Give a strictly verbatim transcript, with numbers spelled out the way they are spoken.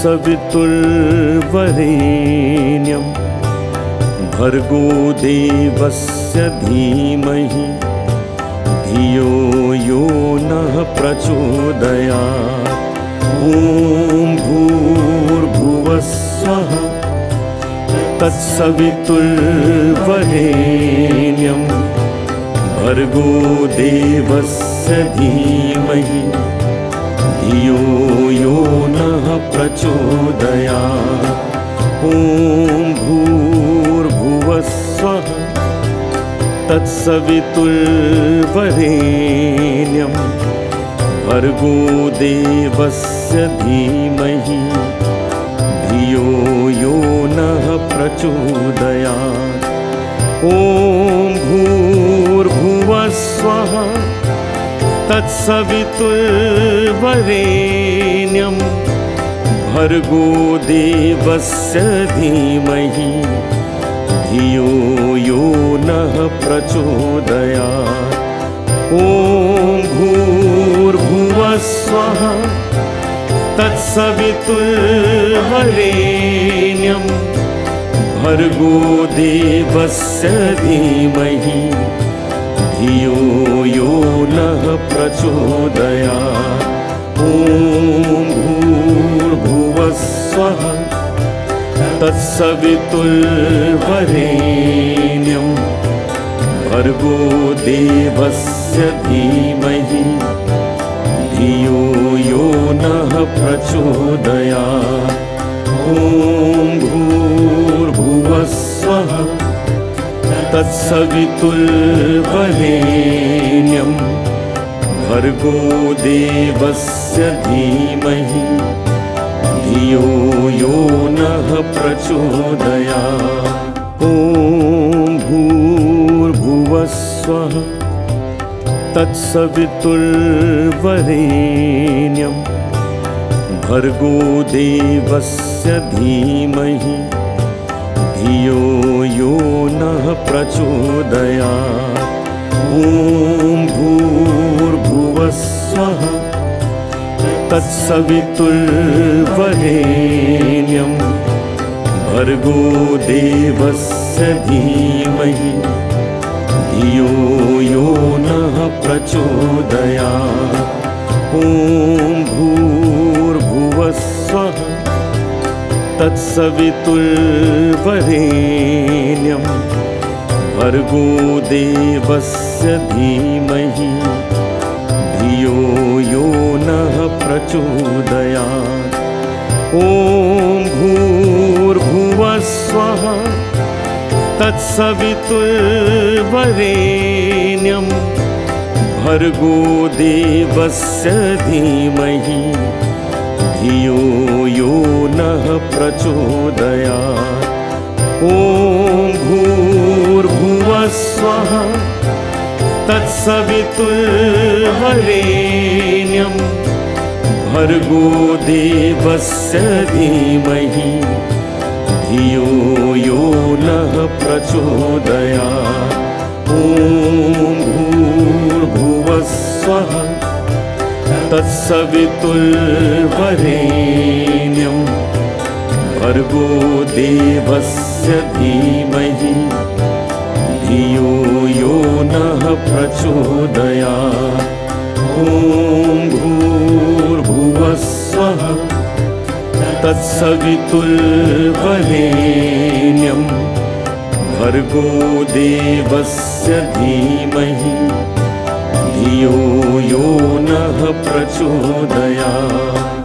तत्सवितुर्वरेण्यं भर्गो देवस्य धीमहि धियो यो नः प्रचोदयात्। ॐ भूर्भुवः स्वः तत्सवितुर्वरेण्यं भर्गो देवस्य धीमहि धियो यो नः प्रचोदयात्। ॐ भूर्भुवः स्वः तत्सवितुर्वरेण्यं भर्गो देवस्य धीमहि धियो यो नः प्रचोदयात्। ॐ भूर्भुवः स्वः तत्सवितुर्वरेण्यं भर्गो देवस्य धीमहि धियो यो नः प्रचोदयात्। ॐ भूर्भुवः स्वः तत्सवितुर्वरेण्यं भर्गो देवस्य धीमहि धियो यो नः प्रचोदयात्। ॐ भूर्भुवः स्वः तत्सवितुर्वरेण्यं भर्गो देवस्य धीमहि धियो यो नः प्रचोदयात्। ॐ भूर्भुवः स्वः तत्सवितुर्वरेण्यं भर्गो देवस्य धीमहि धियो यो नः प्रचोदयात्। ॐ भूर्भुवः स्वः तत्सवितुर्वरेण्यं भर्गो देवस्य धीमहि धियो यो नः प्रचोदयात्। ॐ भूर्भुवः स्वः तत्सवितुर्वरेण्यं भर्गो देवस्य धीमहि धियो यो नः प्रचोदयात्। ॐ भूर्भुवः स्वः तत्सवितुर्वरेण्यं भर्गो देवस्य धीमहि धियो यो नः प्रचोदयात्। ॐ भूर्भुवः स्वः तत्सवितुर्वरेण्यं भर्गो देवस्य धीमहि धियो यो नः प्रचोदयात्। ॐ भूर्भुवः स्वः तत्सवितुर्वरेण्यं भर्गो देवस्य धीमहि धियो यो नः प्रचोदयात्। ॐ भूर्भुवः स्वः तत्सवितुर्वरेण्यं भर्गो देवस्य धीमहि धियो यो नः प्रचोदयात्। ॐ भूर्भुवः स्वः तत्सवितुर्वरेण्यं भर्गो देवस्य धीमहि धियो यो नः प्रचोदयात्।